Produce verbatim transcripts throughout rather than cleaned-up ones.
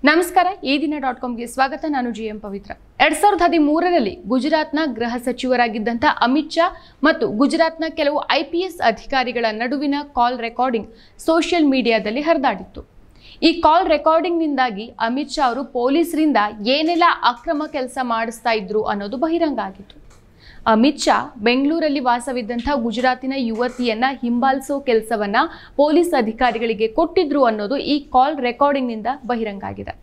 ನಮಸ್ಕಾರ ಈ ದಿನ ಡಾಟ್ ಕಾಮ್ಗೆ ಸ್ವಾಗತ. ನಾನು ಜಿ ಎಂ ಪವಿತ್ರ. ಎರಡ್ ಸಾವಿರದ ಹದಿಮೂರರಲ್ಲಿ ಗುಜರಾತ್ನ ಗೃಹ ಸಚಿವರಾಗಿದ್ದಂಥ ಅಮಿತ್ ಶಾ ಮತ್ತು ಗುಜರಾತ್ನ ಕೆಲವು ಐ ಪಿ ಎಸ್ ಅಧಿಕಾರಿಗಳ ನಡುವಿನ ಕಾಲ್ ರೆಕಾರ್ಡಿಂಗ್ ಸೋಷಿಯಲ್ ಮೀಡಿಯಾದಲ್ಲಿ ಹರಿದಾಡಿತ್ತು. ಈ ಕಾಲ್ ರೆಕಾರ್ಡಿಂಗ್ನಿಂದಾಗಿ ಅಮಿತ್ ಶಾ ಅವರು ಪೊಲೀಸರಿಂದ ಏನೆಲ್ಲ ಅಕ್ರಮ ಕೆಲಸ ಮಾಡಿಸ್ತಾ ಇದ್ರು ಅನ್ನೋದು ಬಹಿರಂಗ ಆಗಿತ್ತು. ಅಮಿತ್ ಶಾ ಬೆಂಗಳೂರಲ್ಲಿ ವಾಸವಿದ್ದಂಥ ಗುಜರಾತಿನ ಯುವತಿಯನ್ನ ಹಿಂಬಾಲಿಸೋ ಕೆಲಸವನ್ನ ಪೊಲೀಸ್ ಅಧಿಕಾರಿಗಳಿಗೆ ಕೊಟ್ಟಿದ್ರು ಅನ್ನೋದು ಈ ಕಾಲ್ ರೆಕಾರ್ಡಿಂಗ್ ನಿಂದ ಬಹಿರಂಗ ಆಗಿದೆ.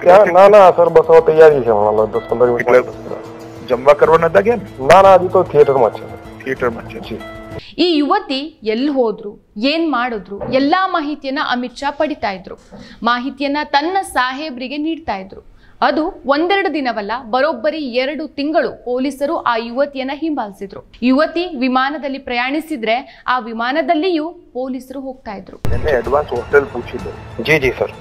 ಈ ಯುವತಿ ಎಲ್ಲಿ ಹೋದ್ರು, ಏನ್ ಮಾಡಿದ್ರು, ಎಲ್ಲಾ ಮಾಹಿತಿಯನ್ನ ಅಮಿತ್ ಶಾ ಪಡಿತಾ ಇದ್ರು. ಮಾಹಿತಿಯನ್ನ ತನ್ನ ಸಾಹೇಬ್ರಿಗೆ ನೀಡ್ತಾ ಇದ್ರು. ಅದು ಒಂದೆರಡು ದಿನವಲ್ಲ, ಬರೋಬ್ಬರಿ ಎರಡು ತಿಂಗಳು ಪೊಲೀಸರು ಆ ಯುವತಿಯನ್ನ ಹಿಂಬಾಲಿಸಿದ್ರು. ಯುವತಿ ವಿಮಾನದಲ್ಲಿ ಪ್ರಯಾಣಿಸಿದ್ರೆ ಆ ವಿಮಾನದಲ್ಲಿಯೂ ಪೊಲೀಸರು ಹೋಗ್ತಾ ಇದ್ರು. ಅಡ್ವಾನ್ಸ್ ಹೋಟೆಲ್ ಪೂछिದೆ. Ji ji sir,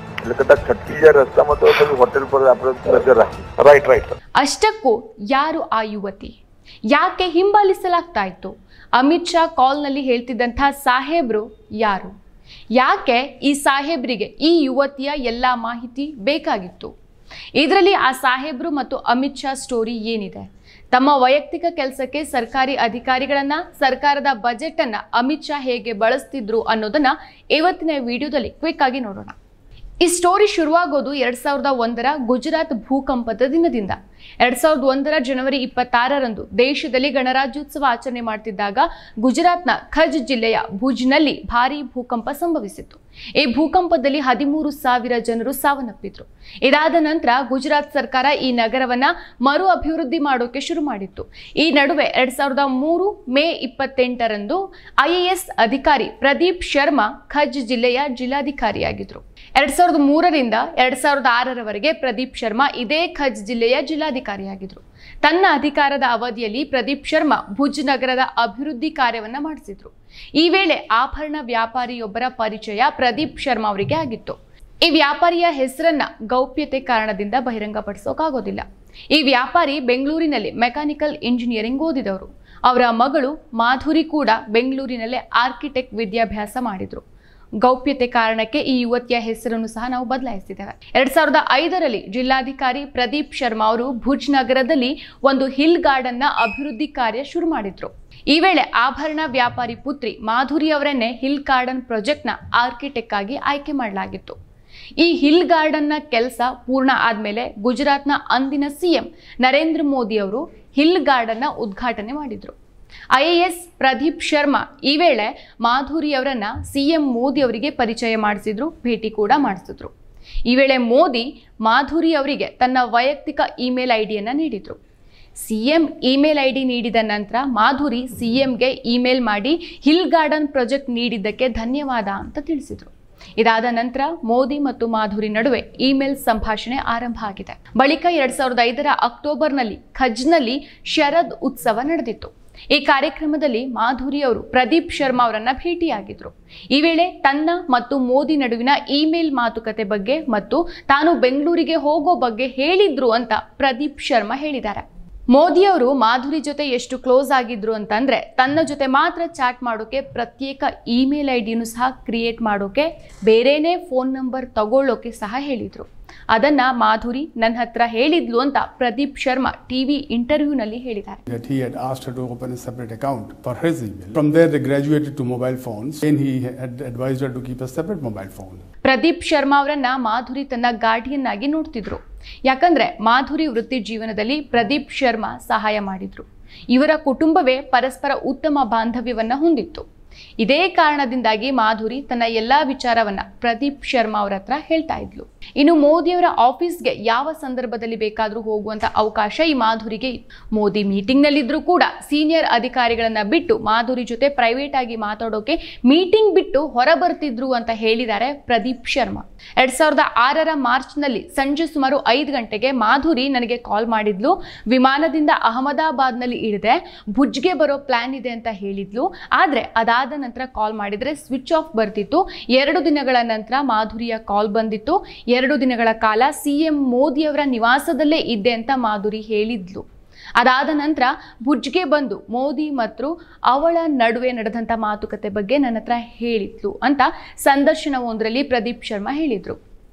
right right. ಅಷ್ಟಕ್ಕೂ ಯಾರು ಆ ಯುವತಿ, ಯಾಕೆ ಹಿಂಬಾಲಿಸಲಾಗ್ತಾ ಇತ್ತು? ಅಮಿತ್ ಶಾ ಕಾಲ್ ನಲ್ಲಿ ಹೇಳ್ತಿದ್ದಂಥ ಸಾಹೇಬ್ರು ಯಾರು? ಯಾಕೆ ಈ ಸಾಹೇಬ್ರಿಗೆ ಈ ಯುವತಿಯ ಎಲ್ಲಾ ಮಾಹಿತಿ ಬೇಕಾಗಿತ್ತು? ಇದರಲ್ಲಿ ಆ ಸಾಹೇಬ್ರು ಮತ್ತು ಅಮಿತ್ ಶಾ ಸ್ಟೋರಿ ಏನಿದೆ? ತಮ್ಮ ವೈಯಕ್ತಿಕ ಕೆಲಸಕ್ಕೆ ಸರ್ಕಾರಿ ಅಧಿಕಾರಿಗಳನ್ನ, ಸರ್ಕಾರದ ಬಜೆಟ್ ಅನ್ನ ಅಮಿತ್ ಶಾ ಹೇಗೆ ಬಳಸ್ತಿದ್ರು ಅನ್ನೋದನ್ನ ಇವತ್ತಿನ ವಿಡಿಯೋದಲ್ಲಿ ಕ್ವಿಕ್ ಆಗಿ ನೋಡೋಣ. ಈ ಸ್ಟೋರಿ ಶುರುವಾಗೋದು ಎರಡ್ ಸಾವಿರದ ಒಂದರ ಗುಜರಾತ್ ಭೂಕಂಪದ ದಿನದಿಂದ. ಎರಡ್ ಸಾವಿರದ ಒಂದರ ಜನವರಿ ಇಪ್ಪತ್ತಾರರಂದು ದೇಶದಲ್ಲಿ ಗಣರಾಜ್ಯೋತ್ಸವ ಆಚರಣೆ ಮಾಡ್ತಿದ್ದಾಗ ಗುಜರಾತ್ನ ಖಜ್ ಜಿಲ್ಲೆಯ ಭುಜ್ನಲ್ಲಿ ಭಾರೀ ಭೂಕಂಪ ಸಂಭವಿಸಿತ್ತು. ಈ ಭೂಕಂಪದಲ್ಲಿ ಹದಿಮೂರು ಸಾವಿರ ಜನರು ಸಾವನ್ನಪ್ಪಿದ್ರು. ಇದಾದ ನಂತರ ಗುಜರಾತ್ ಸರ್ಕಾರ ಈ ನಗರವನ್ನ ಮರು ಅಭಿವೃದ್ಧಿ ಮಾಡೋಕೆ ಶುರು ಮಾಡಿತ್ತು. ಈ ನಡುವೆ ಎರಡ್ ಸಾವಿರದ ಮೂರು ಮೇ ಇಪ್ಪತ್ತೆಂಟರಂದು ಐ ಎ ಎಸ್ ಅಧಿಕಾರಿ ಪ್ರದೀಪ್ ಶರ್ಮಾ ಖಜ್ ಜಿಲ್ಲೆಯ ಜಿಲ್ಲಾಧಿಕಾರಿಯಾಗಿದ್ರು. ಎರಡ್ ಸಾವಿರದ ಮೂರರಿಂದ ಎರಡ್ ಸಾವಿರದ ಆರರವರೆಗೆ ಪ್ರದೀಪ್ ಶರ್ಮಾ ಇದೇ ಖಜ್ ಜಿಲ್ಲೆಯ ಜಿಲ್ಲಾಧಿಕಾರಿಯಾಗಿದ್ರು. ತನ್ನ ಅಧಿಕಾರದ ಅವಧಿಯಲ್ಲಿ ಪ್ರದೀಪ್ ಶರ್ಮಾ ಭುಜ್ ನಗರದ ಅಭಿವೃದ್ಧಿ ಕಾರ್ಯವನ್ನ ಮಾಡಿಸಿದ್ರು. ಈ ವೇಳೆ ಆಭರಣ ವ್ಯಾಪಾರಿಯೊಬ್ಬರ ಪರಿಚಯ ಪ್ರದೀಪ್ ಶರ್ಮಾ ಅವರಿಗೆ ಆಗಿತ್ತು. ಈ ವ್ಯಾಪಾರಿಯ ಹೆಸರನ್ನ ಗೌಪ್ಯತೆ ಕಾರಣದಿಂದ ಬಹಿರಂಗಪಡಿಸೋಕಾಗೋದಿಲ್ಲ. ಈ ವ್ಯಾಪಾರಿ ಬೆಂಗಳೂರಿನಲ್ಲಿ ಮೆಕ್ಯಾನಿಕಲ್ ಇಂಜಿನಿಯರಿಂಗ್ ಓದಿದವರು. ಅವರ ಮಗಳು ಮಾಧುರಿ ಕೂಡ ಬೆಂಗಳೂರಿನಲ್ಲೇ ಆರ್ಕಿಟೆಕ್ಟ್ ವಿದ್ಯಾಭ್ಯಾಸ ಮಾಡಿದ್ರು. ಗೌಪ್ಯತೆ ಕಾರಣಕ್ಕೆ ಈ ಯುವತಿಯ ಹೆಸರನ್ನು ಸಹ ನಾವು ಬದಲಾಯಿಸಿದ್ದೇವೆ. ಎರಡ್ ಸಾವಿರದ ಐದರಲ್ಲಿ ಜಿಲ್ಲಾಧಿಕಾರಿ ಪ್ರದೀಪ್ ಶರ್ಮಾ ಅವರು ಭುಜ್ ನಗರದಲ್ಲಿ ಒಂದು ಹಿಲ್ ಗಾರ್ಡನ್ ನ ಅಭಿವೃದ್ಧಿ ಕಾರ್ಯ ಶುರು ಮಾಡಿದ್ರು. ಈ ವೇಳೆ ಆಭರಣ ವ್ಯಾಪಾರಿ ಪುತ್ರಿ ಮಾಧುರಿ ಅವರನ್ನೇ ಹಿಲ್ ಗಾರ್ಡನ್ ಪ್ರಾಜೆಕ್ಟ್ ನ ಆರ್ಕಿಟೆಕ್ಟ್ ಆಗಿ ಆಯ್ಕೆ ಮಾಡಲಾಗಿತ್ತು. ಈ ಹಿಲ್ ಗಾರ್ಡನ್ ನ ಕೆಲಸ ಪೂರ್ಣ ಆದ್ಮೇಲೆ ಗುಜರಾತ್ನ ಅಂದಿನ ಸಿಎಂ ನರೇಂದ್ರ ಮೋದಿ ಅವರು ಹಿಲ್ ಗಾರ್ಡನ್ ನ ಉದ್ಘಾಟನೆ ಮಾಡಿದ್ರು. I A S Pradeep Sharma ಈ ವೇಳೆ ಮಾಧುರಿ ಅವರನ್ನ ಸಿಎಂ ಮೋದಿ ಅವರಿಗೆ ಪರಿಚಯ ಮಾಡಿಸಿದ್ರು, ಭೇಟಿ ಕೂಡ ಮಾಡಿಸಿದ್ರು. ಈ ವೇಳೆ ಮೋದಿ ಮಾಧುರಿ ಅವರಿಗೆ ತನ್ನ ವೈಯಕ್ತಿಕ ಇಮೇಲ್ ಐಡಿಯನ್ನ ನೀಡಿದ್ರು. ಸಿಎಂ ಇಮೇಲ್ ಐಡಿ ನೀಡಿದ ನಂತರ ಮಾಧುರಿ ಸಿಎಂಗೆ ಇಮೇಲ್ ಮಾಡಿ ಹಿಲ್ ಗಾರ್ಡನ್ ಪ್ರಾಜೆಕ್ಟ್ ನೀಡಿದ್ದಕ್ಕೆ ಧನ್ಯವಾದ ಅಂತ ತಿಳಿಸಿದ್ರು. ಇದಾದ ನಂತರ ಮೋದಿ ಮತ್ತು ಮಾಧುರಿ ನಡುವೆ ಇಮೇಲ್ ಸಂಭಾಷಣೆ ಆರಂಭ ಆಗಿದೆ. ಬಳಿಕ ಎರಡ್ ಸಾವಿರದ ಐದರ ಅಕ್ಟೋಬರ್ನಲ್ಲಿ ಖಜ್ನಲ್ಲಿ ಶರದ್ ಉತ್ಸವ ನಡೆದಿತ್ತು. ಈ ಕಾರ್ಯಕ್ರಮದಲ್ಲಿ ಮಾಧುರಿ ಅವರು ಪ್ರದೀಪ್ ಶರ್ಮಾ ಅವರನ್ನ ಭೇಟಿಯಾಗಿದ್ರು. ಈ ವೇಳೆ ತನ್ನ ಮತ್ತು ಮೋದಿ ನಡುವಿನ ಇಮೇಲ್ ಮಾತುಕತೆ ಬಗ್ಗೆ ಮತ್ತು ತಾನು ಬೆಂಗಳೂರಿಗೆ ಹೋಗೋ ಬಗ್ಗೆ ಹೇಳಿದ್ರು ಅಂತ ಪ್ರದೀಪ್ ಶರ್ಮಾ ಹೇಳಿದ್ದಾರೆ. ಮೋದಿ ಅವರು ಮಾಧುರಿ ಜೊತೆ ಎಷ್ಟು ಕ್ಲೋಸ್ ಆಗಿದ್ರು ಅಂತಂದ್ರೆ ತನ್ನ ಜೊತೆ ಮಾತ್ರ ಚಾಟ್ ಮಾಡೋಕೆ ಪ್ರತ್ಯೇಕ ಇಮೇಲ್ ಐಡಿಯನ್ನು ಸಹ ಕ್ರಿಯೇಟ್ ಮಾಡೋಕೆ, ಬೇರೆನೇ ಫೋನ್ ನಂಬರ್ ತಗೊಳ್ಳೋಕೆ ಸಹ ಹೇಳಿದ್ರು. ಅದನ್ನ ಮಾಧುರಿ ನನ್ನ ಹತ್ರ ಹೇಳಿದ್ಲು ಅಂತ ಪ್ರದೀಪ್ ಶರ್ಮಾ ಟಿವಿ ಇಂಟರ್ವ್ಯೂನಲ್ಲಿ ಹೇಳಿದ್ದಾರೆ. He had asked her to open a separate account for his email. From there they graduated to mobile phones and he had advised her to keep a separate mobile phone. Pradeep Sharma ಅವರನ್ನ ಮಾಧುರಿ ತನ್ನ guardian ನೋಡ್ತಿದ್ರು. ಯಾಕಂದ್ರೆ ಮಾಧುರಿ ವೃತ್ತಿ ಜೀವನದಲ್ಲಿ ಪ್ರದೀಪ್ ಶರ್ಮಾ ಸಹಾಯ ಮಾಡಿದ್ರು. ಇವರ ಕುಟುಂಬವೇ ಪರಸ್ಪರ ಉತ್ತಮ ಬಾಂಧವ್ಯವನ್ನ ಹೊಂದಿತ್ತು. ಇದೇ ಕಾರಣದಿಂದಾಗಿ ಮಾಧುರಿ ತನ್ನ ಎಲ್ಲಾ ವಿಚಾರವನ್ನ ಪ್ರದೀಪ್ ಶರ್ಮಾ ಅವರ ಹತ್ರ ಹೇಳ್ತಾ ಇದ್ಲು. ಇನ್ನು ಮೋದಿಯವರ ಆಫೀಸ್ಗೆ ಯಾವ ಸಂದರ್ಭದಲ್ಲಿ ಬೇಕಾದ್ರೂ ಹೋಗುವಂತ ಅವಕಾಶ ಈ ಮಾಧುರಿಗೆ ಇತ್ತು. ಮೋದಿ ಮೀಟಿಂಗ್ ನಲ್ಲಿದ್ರು ಕೂಡ ಸೀನಿಯರ್ ಅಧಿಕಾರಿಗಳನ್ನ ಬಿಟ್ಟು ಮಾಧುರಿ ಜೊತೆ ಪ್ರೈವೇಟ್ ಆಗಿ ಮಾತಾಡೋಕೆ ಮೀಟಿಂಗ್ ಬಿಟ್ಟು ಹೊರ ಬರ್ತಿದ್ರು ಅಂತ ಹೇಳಿದ್ದಾರೆ ಪ್ರದೀಪ್ ಶರ್ಮಾ. ಎರಡ್ ಸಾವಿರದ ಆರರ ಮಾರ್ಚ್ ನಲ್ಲಿ ಸಂಜೆ ಸುಮಾರು ಐದು ಗಂಟೆಗೆ ಮಾಧುರಿ ನನಗೆ ಕಾಲ್ ಮಾಡಿದ್ಲು. ವಿಮಾನದಿಂದ ಅಹಮದಾಬಾದ್ ನಲ್ಲಿ ಇಳಿದೆ, ಭುಜ್ಗೆ ಬರೋ ಪ್ಲಾನ್ ಇದೆ ಅಂತ ಹೇಳಿದ್ಲು. ಆದ್ರೆ ಅದಾದ ನಂತರ ಕಾಲ್ ಮಾಡಿದ್ರೆ ಸ್ವಿಚ್ ಆಫ್ ಬರ್ತಿತ್ತು. ಎರಡು ದಿನಗಳ ನಂತರ ಮಾಧುರಿಯ ಕಾಲ್ ಬಂದಿತ್ತು. ಎರಡು ದಿನಗಳ ಕಾಲ ಸಿಎಂ ಮೋದಿ ಅವರ ನಿವಾಸದಲ್ಲೇ ಇದ್ದೆ ಅಂತ ಮಾಧುರಿ ಹೇಳಿದ್ಲು. ಅದಾದ ನಂತರ ಭುಜ್ಗೆ ಬಂದು ಮೋದಿ ಮತ್ತು ಅವಳ ನಡುವೆ ನಡೆದಂಥ ಮಾತುಕತೆ ಬಗ್ಗೆ ನನ್ನ ಹತ್ರ ಹೇಳಿದ್ಲು ಅಂತ ಸಂದರ್ಶನವೊಂದರಲ್ಲಿ ಪ್ರದೀಪ್ ಶರ್ಮಾ ಹೇಳಿದ್ರು.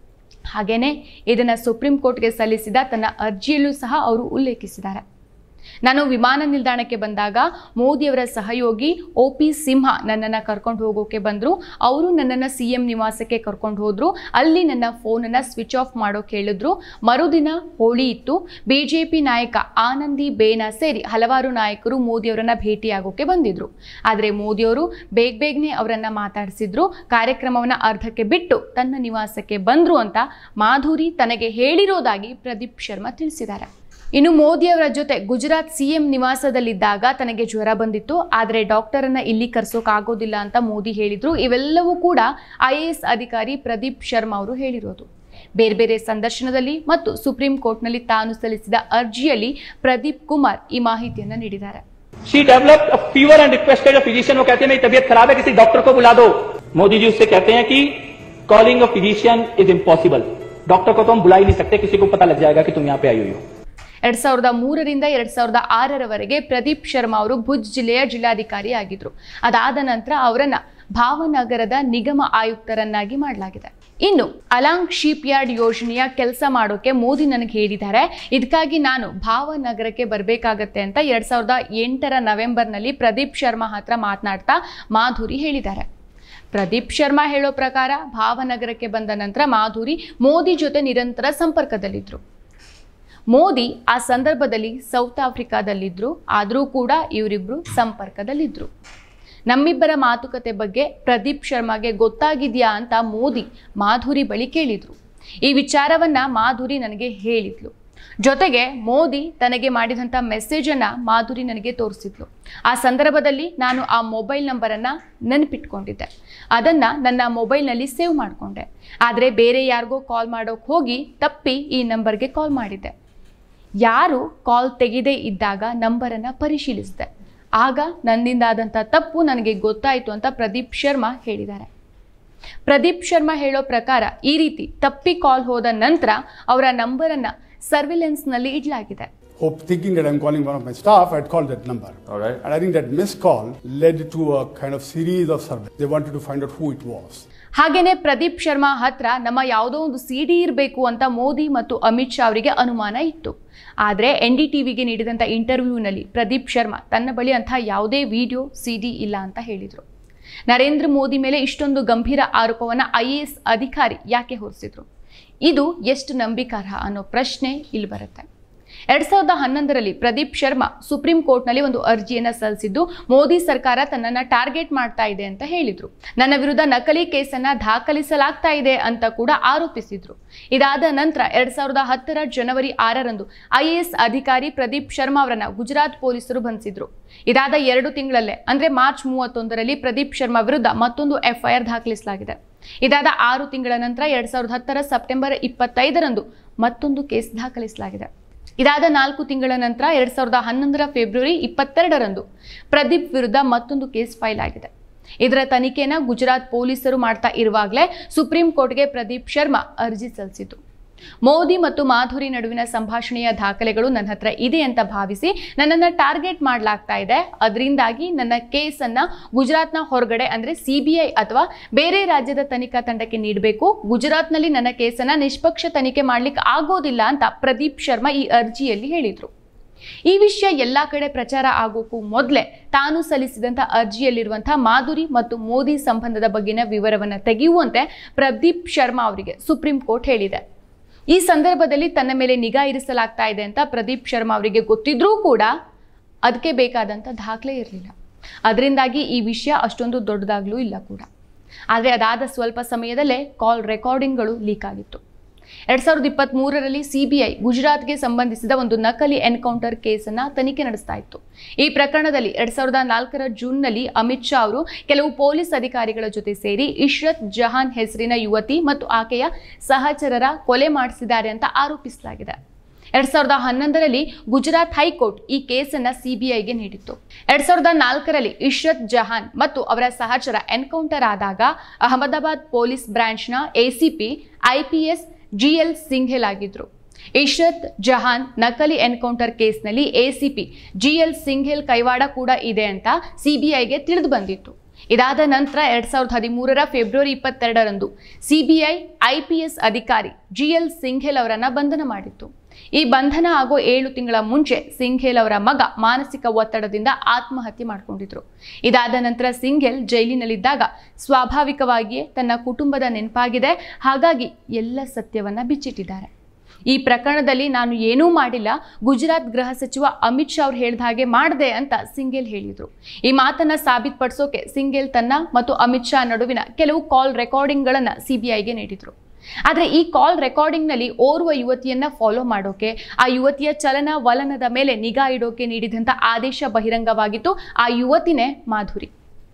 ಹಾಗೇನೆ ಇದನ್ನು ಸುಪ್ರೀಂ ಕೋರ್ಟ್ಗೆ ಸಲ್ಲಿಸಿದ ತನ್ನ ಅರ್ಜಿಯಲ್ಲೂ ಸಹ ಅವರು ಉಲ್ಲೇಖಿಸಿದ್ದಾರೆ. ನಾನು ವಿಮಾನ ನಿಲ್ದಾಣಕ್ಕೆ ಬಂದಾಗ ಮೋದಿಯವರ ಸಹಯೋಗಿ ಒ ಪಿ ಸಿಂಹ ನನ್ನನ್ನು ಕರ್ಕೊಂಡು ಹೋಗೋಕೆ ಬಂದರು. ಅವರು ನನ್ನನ್ನು ಸಿ ಎಂ ನಿವಾಸಕ್ಕೆ ಕರ್ಕೊಂಡು ಹೋದರು. ಅಲ್ಲಿ ನನ್ನ ಫೋನನ್ನು ಸ್ವಿಚ್ ಆಫ್ ಮಾಡೋಕೆ ಹೇಳಿದ್ರು. ಮರುದಿನ ಹೋಳಿ ಇತ್ತು. ಬಿ ಜೆ ಪಿ ನಾಯಕ ಆನಂದಿ ಬೇನ ಸೇರಿ ಹಲವಾರು ನಾಯಕರು ಮೋದಿಯವರನ್ನ ಭೇಟಿಯಾಗೋಕೆ ಬಂದಿದ್ರು. ಆದರೆ ಮೋದಿಯವರು ಬೇಗ ಬೇಗನೆ ಅವರನ್ನು ಮಾತಾಡಿಸಿದ್ರು. ಕಾರ್ಯಕ್ರಮವನ್ನು ಅರ್ಧಕ್ಕೆ ಬಿಟ್ಟು ತನ್ನ ನಿವಾಸಕ್ಕೆ ಬಂದರು ಅಂತ ಮಾಧುರಿ ತನಗೆ ಹೇಳಿರೋದಾಗಿ ಪ್ರದೀಪ್ ಶರ್ಮಾ ತಿಳಿಸಿದ್ದಾರೆ. ಇನ್ನು ಮೋದಿಯವರ ಜೊತೆ ಗುಜರಾತ್ ಸಿಎಂ ನಿವಾಸದಲ್ಲಿದ್ದಾಗ ತನಗೆ ಜ್ವರ ಬಂದಿತ್ತು. ಆದರೆ ಡಾಕ್ಟರನ್ನ ಇಲ್ಲಿ ಕರೆಸೋಕ್ಕಾಗೋದಿಲ್ಲ ಅಂತ ಮೋದಿ ಹೇಳಿದ್ರು. ಇವೆಲ್ಲವೂ ಕೂಡ ಐ ಎ ಎಸ್ ಅಧಿಕಾರಿ ಪ್ರದೀಪ್ ಶರ್ಮಾ ಅವರು ಹೇಳಿರೋದು. ಬೇರೆ ಬೇರೆ ಸಂದರ್ಶನದಲ್ಲಿ ಮತ್ತು ಸುಪ್ರೀಂ ಕೋರ್ಟ್ನಲ್ಲಿ ತಾನು ಸಲ್ಲಿಸಿದ ಅರ್ಜಿಯಲ್ಲಿ ಪ್ರದೀಪ್ ಕುಮಾರ್ ಈ ಮಾಹಿತಿಯನ್ನು ನೀಡಿದ್ದಾರೆ. She developed a fever and requested a physician. वो कहते हैं मेरी तबीयत खराब है, किसी डॉक्टर को बुला दो. मोदी जी उससे कहते हैं कि calling a physician is impossible. Doctor को तो हम बुला ही नहीं सकते, किसी को पता लग जाएगा कि तुम यहाँ पे आई हुई हो. ಎರಡ್ ಸಾವಿರದ ಮೂರರಿಂದ ಎರಡ್ ಸಾವಿರದ ಆರರವರೆಗೆ ಪ್ರದೀಪ್ ಶರ್ಮಾ ಅವರು ಭುಜ್ ಜಿಲ್ಲೆಯ ಜಿಲ್ಲಾಧಿಕಾರಿ ಆಗಿದ್ರು. ಅದಾದ ನಂತರ ಅವರನ್ನ ಭಾವನಗರದ ನಿಗಮ ಆಯುಕ್ತರನ್ನಾಗಿ ಮಾಡಲಾಗಿದೆ. ಇನ್ನು ಅಲಾಂಗ್ ಶಿಪ್ ಯಾರ್ಡ್ ಯೋಜನೆಯ ಕೆಲಸ ಮಾಡೋಕೆ ಮೋದಿ ನನಗೆ ಹೇಳಿದ್ದಾರೆ. ಇದಕ್ಕಾಗಿ ನಾನು ಭಾವನಗರಕ್ಕೆ ಬರಬೇಕಾಗತ್ತೆ ಅಂತ ಎರಡ್ ಸಾವಿರದ ಎಂಟರ ನವೆಂಬರ್ನಲ್ಲಿ ಪ್ರದೀಪ್ ಶರ್ಮಾ ಹತ್ರ ಮಾತನಾಡ್ತಾ ಮಾಧುರಿ ಹೇಳಿದ್ದಾರೆ. ಪ್ರದೀಪ್ ಶರ್ಮಾ ಹೇಳೋ ಪ್ರಕಾರ ಭಾವನಗರಕ್ಕೆ ಬಂದ ನಂತರ ಮಾಧುರಿ ಮೋದಿ ಜೊತೆ ನಿರಂತರ ಸಂಪರ್ಕದಲ್ಲಿದ್ದರು. ಮೋದಿ ಆ ಸಂದರ್ಭದಲ್ಲಿ ಸೌತ್ ಆಫ್ರಿಕಾದಲ್ಲಿದ್ದರು. ಆದರೂ ಕೂಡ ಇವರಿಬ್ಬರು ಸಂಪರ್ಕದಲ್ಲಿದ್ದರು. ನಮ್ಮಿಬ್ಬರ ಮಾತುಕತೆ ಬಗ್ಗೆ ಪ್ರದೀಪ್ ಶರ್ಮಾಗೆ ಗೊತ್ತಾಗಿದೆಯಾ ಅಂತ ಮೋದಿ ಮಾಧುರಿ ಬಳಿ ಕೇಳಿದ್ರು. ಈ ವಿಚಾರವನ್ನ ಮಾಧುರಿ ನನಗೆ ಹೇಳಿದ್ಲು. ಜೊತೆಗೆ ಮೋದಿ ತನಗೆ ಮಾಡಿದಂಥ ಮೆಸೇಜನ್ನು ಮಾಧುರಿ ನನಗೆ ತೋರಿಸಿದ್ಲು. ಆ ಸಂದರ್ಭದಲ್ಲಿ ನಾನು ಆ ಮೊಬೈಲ್ ನಂಬರನ್ನು ನೆನಪಿಟ್ಕೊಂಡಿದ್ದೆ. ಅದನ್ನು ನನ್ನ ಮೊಬೈಲ್ನಲ್ಲಿ ಸೇವ್ ಮಾಡಿಕೊಂಡೆ. ಆದರೆ ಬೇರೆ ಯಾರಿಗೋ ಕಾಲ್ ಮಾಡೋಕೆ ಹೋಗಿ ತಪ್ಪಿ ಈ ನಂಬರ್ಗೆ ಕಾಲ್ ಮಾಡಿದ್ದೆ. ಯಾರು ಕಾಲ್ ತೆಗೆದೇ ಇದ್ದಾಗ ನಂಬರನ್ನು ಪರಿಶೀಲಿಸಿದೆ. ಆಗ ನನ್ನಿಂದಾದಂಥ ತಪ್ಪು ನನಗೆ ಗೊತ್ತಾಯಿತು ಅಂತ ಪ್ರದೀಪ್ ಶರ್ಮಾ ಹೇಳಿದ್ದಾರೆ. ಪ್ರದೀಪ್ ಶರ್ಮಾ ಹೇಳೋ ಪ್ರಕಾರ ಈ ರೀತಿ ತಪ್ಪಿ ಕಾಲ್ ಹೋದ ನಂತರ ಅವರ ನಂಬರನ್ನು ಸರ್ವಿಲೆನ್ಸ್ನಲ್ಲಿ ಇಡಲಾಗಿದೆ. Hope thinking that I'm calling one of my staff, I'd called that number. All right. And I think that missed call led to a kind of series of surveys. They wanted to find out who it was. ಹಾಗೇನೆ ಪ್ರದೀಪ್ ಶರ್ಮಾ ಹತ್ರ ನಮ್ಮ ಯಾವುದೋ ಒಂದು C D ಇರಬೇಕು ಅಂತ ಮೋದಿ ಮತ್ತು ಅಮಿತ್ ಶಾ ಅವರಿಗೆ ಅನುಮಾನ ಇತ್ತು. ಆದರೆ ಎನ್ ಡಿ ಟಿವಿಗೆ ನೀಡಿದಂಥ ಇಂಟರ್ವ್ಯೂನಲ್ಲಿ ಪ್ರದೀಪ್ ಶರ್ಮಾ ತನ್ನ ಬಳಿ ಅಂಥ ಯಾವುದೇ ವಿಡಿಯೋ ಸಿ ಡಿ ಇಲ್ಲ ಅಂತ ಹೇಳಿದರು. ನರೇಂದ್ರ ಮೋದಿ ಮೇಲೆ ಇಷ್ಟೊಂದು ಗಂಭೀರ ಆರೋಪವನ್ನು ಐ ಎ ಎಸ್ ಅಧಿಕಾರಿ ಯಾಕೆ ಹೊರಿಸಿದ್ರು? ಇದು ಎಷ್ಟು ನಂಬಿಕಾರ್ಹ ಅನ್ನೋ ಪ್ರಶ್ನೆ ಇಲ್ಲಿ ಬರುತ್ತೆ. ಎರಡ್ ಸಾವಿರದ ಹನ್ನೊಂದರಲ್ಲಿ ಪ್ರದೀಪ್ ಶರ್ಮಾ ಸುಪ್ರೀಂ ಕೋರ್ಟ್ನಲ್ಲಿ ಒಂದು ಅರ್ಜಿಯನ್ನು ಸಲ್ಲಿಸಿದ್ದು ಮೋದಿ ಸರ್ಕಾರ ತನ್ನನ್ನು ಟಾರ್ಗೆಟ್ ಮಾಡ್ತಾ ಇದೆ ಅಂತ ಹೇಳಿದ್ರು. ನನ್ನ ವಿರುದ್ಧ ನಕಲಿ ಕೇಸನ್ನ ದಾಖಲಿಸಲಾಗ್ತಾ ಇದೆ ಅಂತ ಕೂಡ ಆರೋಪಿಸಿದ್ರು. ಇದಾದ ನಂತರ ಎರಡ್ ಸಾವಿರದ ಹತ್ತರ ಜನವರಿ ಆರರಂದು ಐ ಎ ಎಸ್ ಅಧಿಕಾರಿ ಪ್ರದೀಪ್ ಶರ್ಮಾ ಅವರನ್ನ ಗುಜರಾತ್ ಪೊಲೀಸರು ಬಂಧಿಸಿದ್ರು. ಇದಾದ ಎರಡು ತಿಂಗಳಲ್ಲೇ ಅಂದ್ರೆ ಮಾರ್ಚ್ ಮೂವತ್ತೊಂದರಲ್ಲಿ ಪ್ರದೀಪ್ ಶರ್ಮಾ ವಿರುದ್ಧ ಮತ್ತೊಂದು ಎಫ್ ಐ ಆರ್ ದಾಖಲಿಸಲಾಗಿದೆ. ಇದಾದ ಆರು ತಿಂಗಳ ನಂತರ ಎರಡ್ ಸಾವಿರದ ಹತ್ತರ ಸೆಪ್ಟೆಂಬರ್ ಇಪ್ಪತ್ತೈದರಂದು ಮತ್ತೊಂದು ಕೇಸ್ ದಾಖಲಿಸಲಾಗಿದೆ. ಇದಾದ ನಾಲ್ಕು ತಿಂಗಳ ನಂತರ ಎರಡ್ ಸಾವಿರದ ಹನ್ನೊಂದರ ಫೆಬ್ರವರಿ ಇಪ್ಪತ್ತೆರಡರಂದು ಪ್ರದೀಪ್ ವಿರುದ್ಧ ಮತ್ತೊಂದು ಕೇಸ್ ಫೈಲ್ ಆಗಿದೆ. ಇದರ ತನಿಖೆನ ಗುಜರಾತ್ ಪೊಲೀಸರು ಮಾಡ್ತಾ ಇರುವಾಗಲೇ ಸುಪ್ರೀಂ ಕೋರ್ಟ್ಗೆ ಪ್ರದೀಪ್ ಶರ್ಮಾ ಅರ್ಜಿ ಸಲ್ಲಿಸಿತು. ಮೋದಿ ಮತ್ತು ಮಾಧುರಿ ನಡುವಿನ ಸಂಭಾಷಣೆಯ ದಾಖಲೆಗಳು ನನ್ನ ಹತ್ರ ಇದೆ ಅಂತ ಭಾವಿಸಿ ನನ್ನನ್ನು ಟಾರ್ಗೆಟ್ ಮಾಡಲಾಗ್ತಾ ಇದೆ. ಅದರಿಂದಾಗಿ ನನ್ನ ಕೇಸನ್ನ ಗುಜರಾತ್ನ ಹೊರಗಡೆ ಅಂದ್ರೆ ಸಿ ಬಿ ಐ ಅಥವಾ ಬೇರೆ ರಾಜ್ಯದ ತನಿಖಾ ತಂಡಕ್ಕೆ ನೀಡಬೇಕು. ಗುಜರಾತ್ನಲ್ಲಿ ನನ್ನ ಕೇಸನ್ನ ನಿಷ್ಪಕ್ಷ ತನಿಖೆ ಮಾಡ್ಲಿಕ್ಕೆ ಆಗೋದಿಲ್ಲ ಅಂತ ಪ್ರದೀಪ್ ಶರ್ಮಾ ಈ ಅರ್ಜಿಯಲ್ಲಿ ಹೇಳಿದ್ರು. ಈ ವಿಷಯ ಎಲ್ಲಾ ಕಡೆ ಪ್ರಚಾರ ಆಗೋಕ್ಕೂ ಮೊದಲೇ ತಾನು ಸಲ್ಲಿಸಿದಂಥ ಅರ್ಜಿಯಲ್ಲಿರುವಂತಹ ಮಾಧುರಿ ಮತ್ತು ಮೋದಿ ಸಂಬಂಧದ ಬಗ್ಗಿನ ವಿವರವನ್ನು ತೆಗೆಯುವಂತೆ ಪ್ರದೀಪ್ ಶರ್ಮಾ ಅವರಿಗೆ ಸುಪ್ರೀಂ ಕೋರ್ಟ್ ಹೇಳಿದೆ. ಈ ಸಂದರ್ಭದಲ್ಲಿ ತನ್ನ ಮೇಲೆ ನಿಗಾ ಇರಿಸಲಾಗ್ತಾ ಇದೆ ಅಂತ ಪ್ರದೀಪ್ ಶರ್ಮಾ ಅವರಿಗೆ ಗೊತ್ತಿದ್ರೂ ಕೂಡ ಅದಕ್ಕೆ ಬೇಕಾದಂಥ ದಾಖಲೆ ಇರಲಿಲ್ಲ. ಅದರಿಂದಾಗಿ ಈ ವಿಷಯ ಅಷ್ಟೊಂದು ದೊಡ್ಡದಾಗ್ಲೂ ಇಲ್ಲ ಕೂಡ. ಆದರೆ ಅದಾದ ಸ್ವಲ್ಪ ಸಮಯದಲ್ಲೇ ಕಾಲ್ ರೆಕಾರ್ಡಿಂಗ್ಗಳು ಲೀಕ್ ಆಗಿತ್ತು. ಎರಡ್ ಸಾವಿರದ ಇಪ್ಪತ್ತ್ ಮೂರರಲ್ಲಿ ಸಿಬಿಐ ಗುಜರಾತ್ಗೆ ಸಂಬಂಧಿಸಿದ ಒಂದು ನಕಲಿ ಎನ್ಕೌಂಟರ್ ಕೇಸನ್ನ ತನಿಖೆ ನಡೆಸ್ತಾ ಇತ್ತು. ಈ ಪ್ರಕರಣದಲ್ಲಿ ಎರಡ್ ಸಾವಿರದ ನಾಲ್ಕರ ಜೂನ್ನಲ್ಲಿ ಅಮಿತ್ ಶಾ ಅವರು ಕೆಲವು ಪೊಲೀಸ್ ಅಧಿಕಾರಿಗಳ ಜೊತೆ ಸೇರಿ ಇಶ್ರತ್ ಜಹಾನ್ ಹೆಸರಿನ ಯುವತಿ ಮತ್ತು ಆಕೆಯ ಸಹಚರರ ಕೊಲೆ ಮಾಡಿಸಿದ್ದಾರೆ ಅಂತ ಆರೋಪಿಸಲಾಗಿದೆ. ಎರಡ್ ಸಾವಿರದ ಹನ್ನೊಂದರಲ್ಲಿ ಗುಜರಾತ್ ಹೈಕೋರ್ಟ್ ಈ ಕೇಸನ್ನ ಸಿಬಿಐಗೆ ನೀಡಿತ್ತು. ಎರಡ್ ಸಾವಿರದ ನಾಲ್ಕರಲ್ಲಿ ಇಶ್ರತ್ ಜಹಾನ್ ಮತ್ತು ಅವರ ಸಹಚರ ಎನ್ಕೌಂಟರ್ ಆದಾಗ ಅಹಮದಾಬಾದ್ ಪೊಲೀಸ್ ಬ್ರಾಂಚ್ನ ACP IPS G L Singhal ಆಗಿದ್ರು. ಇಶ್ರತ್ ಜಹಾನ್ ನಕಲಿ ಎನ್ಕೌಂಟರ್ ಕೇಸ್ನಲ್ಲಿ ಎಸಿಪಿ ಜಿ ಎಲ್ ಸಿಂಘೆಲ್ ಕೈವಾಡ ಕೂಡ ಇದೆ ಅಂತ ಸಿಬಿಐಗೆ ತಿಳಿದು ಬಂದಿತ್ತು. ಇದಾದ ನಂತರ ಎರಡ್ ಸಾವಿರದ ಹದಿಮೂರರ ಫೆಬ್ರವರಿ ಇಪ್ಪತ್ತೆರಡರಂದು ಸಿಬಿಐ ಐಪಿಎಸ್ ಅಧಿಕಾರಿ ಜಿ ಎಲ್ ಸಿಂಘೇಲ್ ಅವರನ್ನ ಬಂಧನ ಮಾಡಿತ್ತು. ಈ ಬಂಧನ ಆಗೋ ಏಳು ತಿಂಗಳ ಮುಂಚೆ ಸಿಂಘೇಲ್ ಅವರ ಮಗ ಮಾನಸಿಕ ಒತ್ತಡದಿಂದ ಆತ್ಮಹತ್ಯೆ ಮಾಡಿಕೊಂಡಿದ್ರು. ಇದಾದ ನಂತರ ಸಿಂಘೇಲ್ ಜೈಲಿನಲ್ಲಿದ್ದಾಗ ಸ್ವಾಭಾವಿಕವಾಗಿಯೇ ತನ್ನ ಕುಟುಂಬದ ನೆನಪಾಗಿದೆ, ಹಾಗಾಗಿ ಎಲ್ಲ ಸತ್ಯವನ್ನ ಬಿಚ್ಚಿಟ್ಟಿದ್ದಾರೆ. ಈ ಪ್ರಕರಣದಲ್ಲಿ ನಾನು ಏನೂ ಮಾಡಿಲ್ಲ, ಗುಜರಾತ್ ಗೃಹ ಸಚಿವ ಅಮಿತ್ ಶಾ ಅವ್ರು ಹೇಳಿದ ಹಾಗೆ ಮಾಡಿದೆ ಅಂತ ಸಿಂಘೇಲ್ ಹೇಳಿದ್ರು. ಈ ಮಾತನ್ನ ಸಾಬೀತುಪಡಿಸೋಕೆ ಸಿಂಘೇಲ್ ತನ್ನ ಮತ್ತು ಅಮಿತ್ ಶಾ ನಡುವಿನ ಕೆಲವು ಕಾಲ್ ರೆಕಾರ್ಡಿಂಗ್ಗಳನ್ನ ಸಿಬಿಐಗೆ ನೀಡಿದ್ರು. ಆದರೆ ಈ ಕಾಲ್ ರೆಕಾರ್ಡಿಂಗ್ನಲ್ಲಿ ಓರ್ವ ಯುವತಿಯನ್ನ ಫಾಲೋ ಮಾಡೋಕೆ, ಆ ಯುವತಿಯ ಚಲನ ವಲನದ ಮೇಲೆ ನಿಗಾ ಇಡೋಕೆ ನೀಡಿದಂಥ ಆದೇಶ ಬಹಿರಂಗವಾಗಿತ್ತು. ಆ ಯುವತಿನೇ ಮಾಧುರಿ.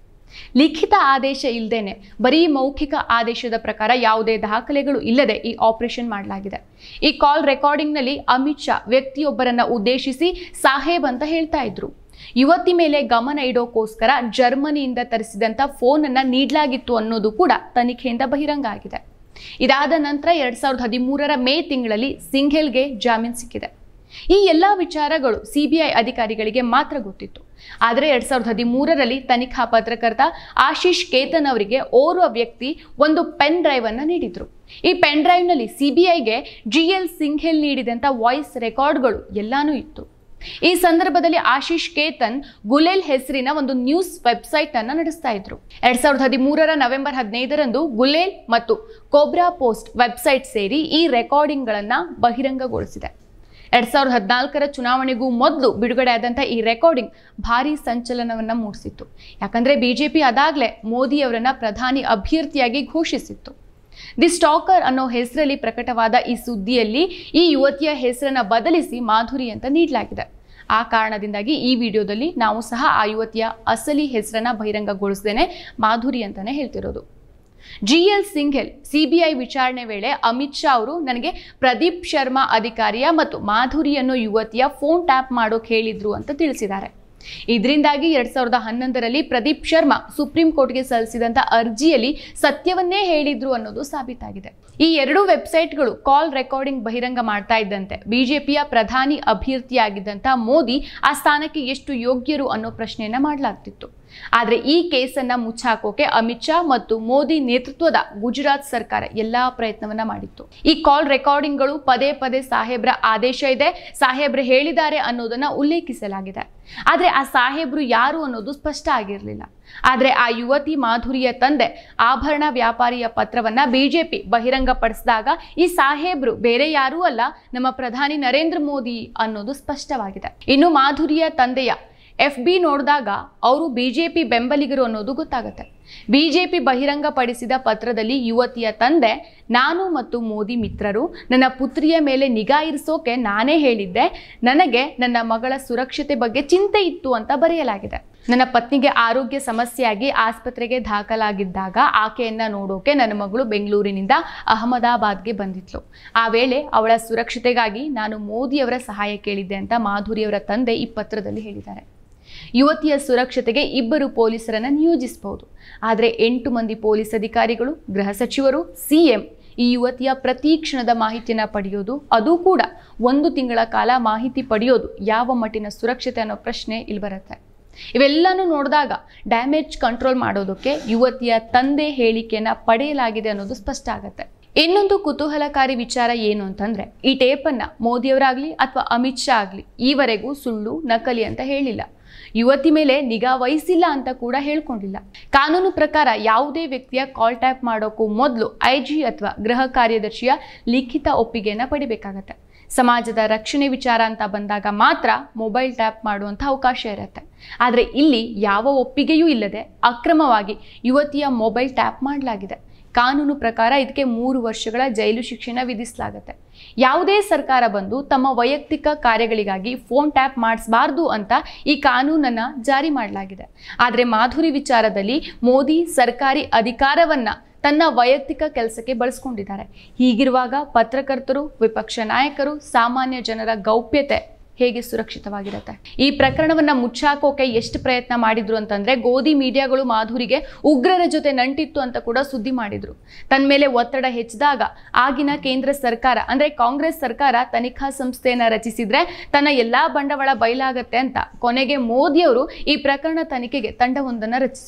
ಲಿಖಿತ ಆದೇಶ ಇಲ್ಲದೇನೆ ಬರೀ ಮೌಖಿಕ ಆದೇಶದ ಪ್ರಕಾರ ಯಾವುದೇ ದಾಖಲೆಗಳು ಇಲ್ಲದೆ ಈ ಆಪರೇಷನ್ ಮಾಡಲಾಗಿದೆ. ಈ ಕಾಲ್ ರೆಕಾರ್ಡಿಂಗ್ನಲ್ಲಿ ಅಮಿತ್ ಶಾ ವ್ಯಕ್ತಿಯೊಬ್ಬರನ್ನ ಉದ್ದೇಶಿಸಿ ಸಾಹೇಬ್ ಅಂತ ಹೇಳ್ತಾ ಇದ್ರು. ಯುವತಿ ಮೇಲೆ ಗಮನ ಇಡೋಕೋಸ್ಕರ ಜರ್ಮನಿಯಿಂದ ತರಿಸಿದಂಥ ಫೋನ್ ಅನ್ನ ನೀಡಲಾಗಿತ್ತು ಅನ್ನೋದು ಕೂಡ ತನಿಖೆಯಿಂದ ಬಹಿರಂಗ ಆಗಿದೆ. ಇದಾದ ನಂತರ ಎರಡ್ ಸಾವಿರದ ಹದಿಮೂರರ ಮೇ ತಿಂಗಳಲ್ಲಿ ಸಿಂಘೇಲ್ಗೆ ಜಾಮೀನು ಸಿಕ್ಕಿದೆ. ಈ ಎಲ್ಲ ವಿಚಾರಗಳು ಸಿಬಿಐ ಅಧಿಕಾರಿಗಳಿಗೆ ಮಾತ್ರ ಗೊತ್ತಿತ್ತು. ಆದರೆ ಎರಡ್ ಸಾವಿರದ ಹದಿಮೂರರಲ್ಲಿ ತನಿಖಾ ಪತ್ರಕರ್ತ ಆಶೀಶ್ ಕೇತನ್ ಅವರಿಗೆ ಓರ್ವ ವ್ಯಕ್ತಿ ಒಂದು ಪೆನ್ ಡ್ರೈವ್ ಅನ್ನು ನೀಡಿದ್ರು. ಈ ಪೆನ್ ಡ್ರೈವ್ ನಲ್ಲಿ ಸಿಬಿಐಗೆ ಜಿ ಎಲ್ ಸಿಂಘೇಲ್ ನೀಡಿದಂತ ವಾಯ್ಸ್ ರೆಕಾರ್ಡ್ಗಳು ಎಲ್ಲಾನು ಇತ್ತು. ಈ ಸಂದರ್ಭದಲ್ಲಿ ಆಶೀಶ್ ಕೇತನ್ ಗುಲೇಲ್ ಹೆಸರಿನ ಒಂದು ನ್ಯೂಸ್ ವೆಬ್ಸೈಟ್ ಅನ್ನ ನಡೆಸ್ತಾ ಇದ್ರು. ಎರಡ್ ಸಾವಿರದ ಹದಿಮೂರರ ನವೆಂಬರ್ ಹದಿನೈದರಂದು ಗುಲೇಲ್ ಮತ್ತು ಕೋಬ್ರಾ ಪೋಸ್ಟ್ ವೆಬ್ಸೈಟ್ ಸೇರಿ ಈ ರೆಕಾರ್ಡಿಂಗ್ ಗಳನ್ನ ಬಹಿರಂಗಗೊಳಿಸಿದೆ. ಎರಡ್ ಸಾವಿರದ ಹದಿನಾಲ್ಕರ ಚುನಾವಣೆಗೂ ಮೊದಲು ಬಿಡುಗಡೆ ಆದಂಥ ಈ ರೆಕಾರ್ಡಿಂಗ್ ಭಾರಿ ಸಂಚಲನವನ್ನ ಮೂಡಿಸಿತ್ತು. ಯಾಕಂದ್ರೆ ಬಿಜೆಪಿ ಅದಾಗಲೇ ಮೋದಿ ಅವರನ್ನ ಪ್ರಧಾನಿ ಅಭ್ಯರ್ಥಿಯಾಗಿ ಘೋಷಿಸಿತ್ತು. ದಿ ಸ್ಟಾಕರ್ ಅನ್ನೋ ಹೆಸರಲ್ಲಿ ಪ್ರಕಟವಾದ ಈ ಸುದ್ದಿಯಲ್ಲಿ ಈ ಯುವತಿಯ ಹೆಸರನ್ನ ಬದಲಿಸಿ ಮಾಧುರಿ ಅಂತ ನೀಡಲಾಗಿದೆ. ಆ ಕಾರಣದಿಂದಾಗಿ ಈ ವಿಡಿಯೋದಲ್ಲಿ ನಾವು ಸಹ ಆ ಯುವತಿಯ ಅಸಲಿ ಹೆಸರನ್ನ ಬಹಿರಂಗಗೊಳಿಸದೇನೆ ಮಾಧುರಿ ಅಂತಾನೆ ಹೇಳ್ತಿರೋದು. ಜಿ ಎಲ್ ಸಿಂಘೇಲ್ ಸಿಬಿಐ ವಿಚಾರಣೆ ವೇಳೆ ಅಮಿತ್ ಶಾ ಅವರು ನನಗೆ ಪ್ರದೀಪ್ ಶರ್ಮಾ ಅಧಿಕಾರಿಯ ಮತ್ತು ಮಾಧುರಿ ಅನ್ನೋ ಯುವತಿಯ ಫೋನ್ ಟ್ಯಾಪ್ ಮಾಡೋಕೆ ಹೇಳಿದ್ರು ಅಂತ ತಿಳಿಸಿದ್ದಾರೆ. ಇದರಿಂದಾಗಿ ಎರಡ್ ಸಾವಿರದ ಹನ್ನೊಂದರಲ್ಲಿ ಪ್ರದೀಪ್ ಶರ್ಮಾ ಸುಪ್ರೀಂ ಕೋರ್ಟ್ಗೆ ಸಲ್ಲಿಸಿದಂತ ಅರ್ಜಿಯಲ್ಲಿ ಸತ್ಯವನ್ನೇ ಹೇಳಿದ್ರು ಅನ್ನೋದು ಸಾಬೀತಾಗಿದೆ. ಈ ಎರಡು ವೆಬ್ಸೈಟ್ಗಳು ಕಾಲ್ ರೆಕಾರ್ಡಿಂಗ್ ಬಹಿರಂಗ ಮಾಡ್ತಾ ಇದ್ದಂತೆ ಬಿಜೆಪಿಯ ಪ್ರಧಾನಿ ಅಭ್ಯರ್ಥಿಯಾಗಿದ್ದಂತ ಮೋದಿ ಆ ಸ್ಥಾನಕ್ಕೆ ಎಷ್ಟು ಯೋಗ್ಯರು ಅನ್ನೋ ಪ್ರಶ್ನೆಯನ್ನ ಮಾಡಲಾಗ್ತಿತ್ತು. ಆದ್ರೆ ಈ ಕೇಸನ್ನ ಮುಚ್ಚಾಕೋಕೆ ಅಮಿತ್ ಶಾ ಮತ್ತು ಮೋದಿ ನೇತೃತ್ವದ ಗುಜರಾತ್ ಸರ್ಕಾರ ಎಲ್ಲಾ ಪ್ರಯತ್ನವನ್ನ ಮಾಡಿತ್ತು. ಈ ಕಾಲ್ ರೆಕಾರ್ಡಿಂಗ್ಗಳು ಪದೇ ಪದೇ ಸಾಹೇಬ್ರ ಆದೇಶ ಇದೆ, ಸಾಹೇಬ್ರು ಹೇಳಿದ್ದಾರೆ ಅನ್ನೋದನ್ನ ಉಲ್ಲೇಖಿಸಲಾಗಿದೆ. ಆದ್ರೆ ಆ ಸಾಹೇಬ್ರು ಯಾರು ಅನ್ನೋದು ಸ್ಪಷ್ಟ ಆಗಿರಲಿಲ್ಲ. ಆದ್ರೆ ಆ ಯುವತಿ ಮಾಧುರಿಯ ತಂದೆ ಆಭರಣ ವ್ಯಾಪಾರಿಯ ಪತ್ರವನ್ನ ಬಿಜೆಪಿ ಬಹಿರಂಗಪಡಿಸಿದಾಗ ಈ ಸಾಹೇಬ್ರು ಬೇರೆ ಯಾರೂ ಅಲ್ಲ, ನಮ್ಮ ಪ್ರಧಾನಿ ನರೇಂದ್ರ ಮೋದಿ ಅನ್ನೋದು ಸ್ಪಷ್ಟವಾಗಿದೆ. ಇನ್ನು ಮಾಧುರಿಯ ತಂದೆಯ ಎಫ್ ಬಿ ನೋಡಿದಾಗ ಅವರು ಬಿಜೆಪಿ ಬೆಂಬಲಿಗರು ಅನ್ನೋದು ಗೊತ್ತಾಗುತ್ತೆ. ಬಿಜೆಪಿ ಬಹಿರಂಗಪಡಿಸಿದ ಪತ್ರದಲ್ಲಿ ಯುವತಿಯ ತಂದೆ, ನಾನು ಮತ್ತು ಮೋದಿ ಮಿತ್ರರು ನನ್ನ ಪುತ್ರಿಯ ಮೇಲೆ ನಿಗಾ ಇರಿಸೋಕೆ ನಾನೇ ಹೇಳಿದ್ದೆ, ನನಗೆ ನನ್ನ ಮಗಳ ಸುರಕ್ಷತೆ ಬಗ್ಗೆ ಚಿಂತೆ ಇತ್ತು ಅಂತ ಬರೆಯಲಾಗಿದೆ. ನನ್ನ ಪತ್ನಿಗೆ ಆರೋಗ್ಯ ಸಮಸ್ಯೆಯಾಗಿ ಆಸ್ಪತ್ರೆಗೆ ದಾಖಲಾಗಿದ್ದಾಗ ಆಕೆಯನ್ನ ನೋಡೋಕೆ ನನ್ನ ಮಗಳು ಬೆಂಗಳೂರಿನಿಂದ ಅಹಮದಾಬಾದ್ಗೆ ಬಂದಿದ್ಲು. ಆ ವೇಳೆ ಅವಳ ಸುರಕ್ಷತೆಗಾಗಿ ನಾನು ಮೋದಿಯವರ ಸಹಾಯ ಕೇಳಿದ್ದೆ ಅಂತ ಮಾಧುರಿಯವರ ತಂದೆ ಈ ಪತ್ರದಲ್ಲಿ ಹೇಳಿದ್ದಾರೆ. ಯುವತಿಯ ಸುರಕ್ಷತೆಗೆ ಇಬ್ಬರು ಪೊಲೀಸರನ್ನ ನಿಯೋಜಿಸಬಹುದು. ಆದರೆ ಎಂಟು ಮಂದಿ ಪೊಲೀಸ್ ಅಧಿಕಾರಿಗಳು, ಗೃಹ ಸಚಿವರು, ಸಿಎಂ ಈ ಯುವತಿಯ ಪ್ರತಿ ಕ್ಷಣದ ಮಾಹಿತಿಯನ್ನ ಪಡೆಯೋದು, ಅದು ಕೂಡ ಒಂದು ತಿಂಗಳ ಕಾಲ ಮಾಹಿತಿ ಪಡೆಯೋದು ಯಾವ ಮಟ್ಟಿನ ಸುರಕ್ಷತೆ ಅನ್ನೋ ಪ್ರಶ್ನೆ ಇಲ್ಲಿ ಬರುತ್ತೆ. ಇವೆಲ್ಲನೂ ನೋಡಿದಾಗ ಡ್ಯಾಮೇಜ್ ಕಂಟ್ರೋಲ್ ಮಾಡೋದಕ್ಕೆ ಯುವತಿಯ ತಂದೆ ಹೇಳಿಕೆಯನ್ನ ಪಡೆಯಲಾಗಿದೆ ಅನ್ನೋದು ಸ್ಪಷ್ಟ ಆಗುತ್ತೆ. ಇನ್ನೊಂದು ಕುತೂಹಲಕಾರಿ ವಿಚಾರ ಏನು ಅಂತಂದ್ರೆ, ಈ ಟೇಪನ್ನ ಮೋದಿಯವರಾಗ್ಲಿ ಅಥವಾ ಅಮಿತ್ ಶಾ ಆಗ್ಲಿ ಈವರೆಗೂ ಸುಳ್ಳು, ನಕಲಿ ಅಂತ ಹೇಳಿಲ್ಲ. ಯುವತಿ ಮೇಲೆ ನಿಗಾ ವಹಿಸಿಲ್ಲ ಅಂತ ಕೂಡ ಹೇಳ್ಕೊಂಡಿಲ್ಲ. ಕಾನೂನು ಪ್ರಕಾರ ಯಾವುದೇ ವ್ಯಕ್ತಿಯ ಕಾಲ್ ಟ್ಯಾಪ್ ಮಾಡೋಕ್ಕೂ ಮೊದಲು ಐಜಿ ಅಥವಾ ಗೃಹ ಕಾರ್ಯದರ್ಶಿಯ ಲಿಖಿತ ಒಪ್ಪಿಗೆಯನ್ನ ಪಡಿಬೇಕಾಗತ್ತೆ. ಸಮಾಜದ ರಕ್ಷಣೆ ವಿಚಾರ ಅಂತ ಬಂದಾಗ ಮಾತ್ರ ಮೊಬೈಲ್ ಟ್ಯಾಪ್ ಮಾಡುವಂಥ ಅವಕಾಶ ಇರುತ್ತೆ. ಆದರೆ ಇಲ್ಲಿ ಯಾವ ಒಪ್ಪಿಗೆಯೂ ಇಲ್ಲದೆ ಅಕ್ರಮವಾಗಿ ಯುವತಿಯ ಮೊಬೈಲ್ ಟ್ಯಾಪ್ ಮಾಡಲಾಗಿದೆ. ಕಾನೂನು ಪ್ರಕಾರ ಇದಕ್ಕೆ ಮೂರು ವರ್ಷಗಳ ಜೈಲು ಶಿಕ್ಷೆನ ವಿಧಿಸಲಾಗುತ್ತೆ. ಯಾವುದೇ ಸರ್ಕಾರ ಬಂದು ತಮ್ಮ ವೈಯಕ್ತಿಕ ಕಾರ್ಯಗಳಿಗಾಗಿ ಫೋನ್ ಟ್ಯಾಪ್ ಮಾಡಿಸಬಾರ್ದು ಅಂತ ಈ ಕಾನೂನನ್ನ ಜಾರಿ ಮಾಡಲಾಗಿದೆ. ಆದರೆ ಮಾಧುರಿ ವಿಚಾರದಲ್ಲಿ ಮೋದಿ ಸರ್ಕಾರಿ ಅಧಿಕಾರವನ್ನ ತನ್ನ ವೈಯಕ್ತಿಕ ಕೆಲಸಕ್ಕೆ ಬಳಸ್ಕೊಂಡಿದ್ದಾರೆ. ಹೀಗಿರುವಾಗ ಪತ್ರಕರ್ತರು, ವಿಪಕ್ಷ ನಾಯಕರು, ಸಾಮಾನ್ಯ ಜನರ ಗೌಪ್ಯತೆ ಹೇಗೆ ಸುರಕ್ಷಿತವಾಗಿರುತ್ತೆ? ಈ ಪ್ರಕರಣವನ್ನ ಮುಚ್ಚಾಕೋಕೆ ಎಷ್ಟು ಪ್ರಯತ್ನ ಮಾಡಿದ್ರು ಅಂತಂದ್ರೆ, ಗೋಧಿ ಮೀಡಿಯಾಗಳು ಮಾಧುರಿಗೆ ಉಗ್ರರ ಜೊತೆ ನಂಟಿತ್ತು ಅಂತ ಕೂಡ ಸುದ್ದಿ ಮಾಡಿದ್ರು. ತನ್ನ ಮೇಲೆ ಒತ್ತಡ ಹೆಚ್ಚಿದಾಗ ಆಗಿನ ಕೇಂದ್ರ ಸರ್ಕಾರ ಅಂದ್ರೆ ಕಾಂಗ್ರೆಸ್ ಸರ್ಕಾರ ತನಿಖಾ ಸಂಸ್ಥೆಯನ್ನ ರಚಿಸಿದ್ರೆ ತನ್ನ ಎಲ್ಲಾ ಬಂಡವಾಳ ಬಯಲಾಗತ್ತೆ ಅಂತ ಕೊನೆಗೆ ಮೋದಿಯವರು ಈ ಪ್ರಕರಣ ತನಿಖೆಗೆ ತಂಡವೊಂದನ್ನ ರಚಿಸಿದ್ರು.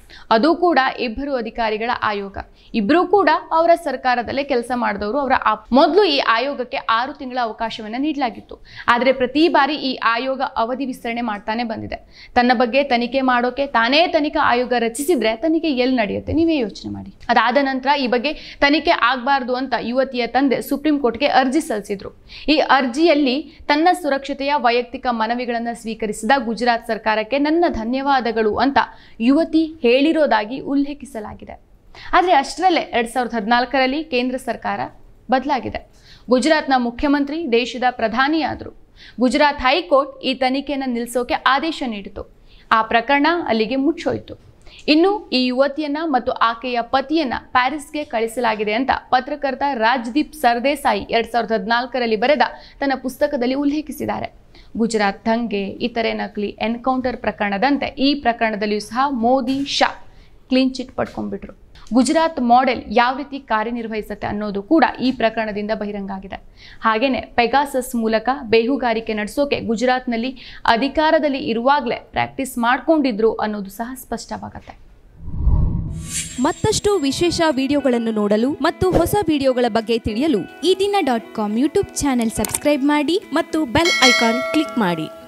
ಅದು ಕೂಡ ಇಬ್ಬರು ಅಧಿಕಾರಿಗಳ ಆಯೋಗ. ಇಬ್ಬರೂ ಕೂಡ ಅವರ ಸರ್ಕಾರದಲ್ಲೇ ಕೆಲಸ ಮಾಡಿದವರು. ಅವರ ಮೊದಲು ಈ ಆಯೋಗಕ್ಕೆ ಆರು ತಿಂಗಳ ಅವಕಾಶವನ್ನು ನೀಡಲಾಗಿತ್ತು. ಆದರೆ ಪ್ರತಿ ಬಾರಿ ಈ ಆಯೋಗ ಅವಧಿ ವಿಸ್ತರಣೆ ಮಾಡ್ತಾನೆ ಬಂದಿದೆ. ತನ್ನ ಬಗ್ಗೆ ತನಿಖೆ ಮಾಡೋಕೆ ತಾನೇ ತನಿಖಾ ಆಯೋಗ ರಚಿಸಿದ್ರೆ ತನಿಖೆ ಎಲ್ಲಿ ನಡೆಯುತ್ತೆ, ನೀವೇ ಯೋಚನೆ ಮಾಡಿ. ಅದಾದ ನಂತರ ಈ ಬಗ್ಗೆ ತನಿಖೆ ಆಗಬಾರ್ದು ಅಂತ ಯುವತಿಯ ತಂದೆ ಸುಪ್ರೀಂ ಕೋರ್ಟ್ಗೆ ಅರ್ಜಿ ಸಲ್ಲಿಸಿದ್ರು. ಈ ಅರ್ಜಿಯಲ್ಲಿ ತನ್ನ ಸುರಕ್ಷತೆಯ ವೈಯಕ್ತಿಕ ಮನವಿಗಳನ್ನು ಸ್ವೀಕರಿಸಿದ ಗುಜರಾತ್ ಸರ್ಕಾರಕ್ಕೆ ನನ್ನ ಧನ್ಯವಾದಗಳು ಅಂತ ಯುವತಿ ಹೇಳಿರೋದಾಗಿ ಉಲ್ಲೇಖಿಸಲಾಗಿದೆ. ಆದರೆ ಅಷ್ಟರಲ್ಲೇ ಎರಡ್ ಸಾವಿರದ ಹದಿನಾಲ್ಕರಲ್ಲಿ ಕೇಂದ್ರ ಸರ್ಕಾರ ಬದಲಾಗಿದೆ. ಗುಜರಾತ್ನ ಮುಖ್ಯಮಂತ್ರಿ ದೇಶದ ಪ್ರಧಾನಿಯಾದರು. ಗುಜರಾತ್ ಹೈಕೋರ್ಟ್ ಈ ತನಿಖೆಯನ್ನು ನಿಲ್ಲಿಸೋಕೆ ಆದೇಶ ನೀಡಿತು. ಆ ಪ್ರಕರಣ ಅಲ್ಲಿಗೆ ಮುಚ್ಚೋಯ್ತು. ಇನ್ನು ಈ ಯುವತಿಯನ್ನ ಮತ್ತು ಆಕೆಯ ಪತಿಯನ್ನ ಪ್ಯಾರಿಸ್ಗೆ ಕಳಿಸಲಾಗಿದೆ ಅಂತ ಪತ್ರಕರ್ತ ರಾಜ್ದೀಪ್ ಸರ್ದೇಸಾಯಿ ಎರಡ್ ಸಾವಿರದ ಹದಿನಾಲ್ಕರಲ್ಲಿ ಬರೆದ ತನ್ನ ಪುಸ್ತಕದಲ್ಲಿ ಉಲ್ಲೇಖಿಸಿದ್ದಾರೆ. ಗುಜರಾತ್ ದಂಗೆ, ಇತರೆ ನಕಲಿ ಎನ್ಕೌಂಟರ್ ಪ್ರಕರಣದಂತೆ ಈ ಪ್ರಕರಣದಲ್ಲಿಯೂ ಸಹ ಮೋದಿ ಶಾ ಕ್ಲೀನ್ ಚಿಟ್ ಪಡ್ಕೊಂಡ್ಬಿಟ್ರು. ಗುಜರಾತ್ ಮಾಡೆಲ್ ಯಾವ ರೀತಿ ಕಾರ್ಯನಿರ್ವಹಿಸುತ್ತೆ ಅನ್ನೋದು ಕೂಡ ಈ ಪ್ರಕರಣದಿಂದ ಬಹಿರಂಗ ಆಗಿದೆ. ಹಾಗೇನೆ ಪೆಗಾಸಸ್ ಮೂಲಕ ಬೇಹುಗಾರಿಕೆ ನಡೆಸೋಕೆ ಗುಜರಾತ್ನಲ್ಲಿ ಅಧಿಕಾರದಲ್ಲಿ ಇರುವಾಗಲೇ ಪ್ರಾಕ್ಟೀಸ್ ಮಾಡ್ಕೊಂಡಿದ್ರು ಅನ್ನೋದು ಸಹ ಸ್ಪಷ್ಟವಾಗುತ್ತೆ. ಮತ್ತಷ್ಟು ವಿಶೇಷ ವಿಡಿಯೋಗಳನ್ನು ನೋಡಲು ಮತ್ತು ಹೊಸ ವಿಡಿಯೋಗಳ ಬಗ್ಗೆ ತಿಳಿಯಲು ಈ ದಿನ dot com YouTube channel subscribe ಮಾಡಿ ಮತ್ತು ಬೆಲ್ ಐಕಾನ್ ಕ್ಲಿಕ್ ಮಾಡಿ.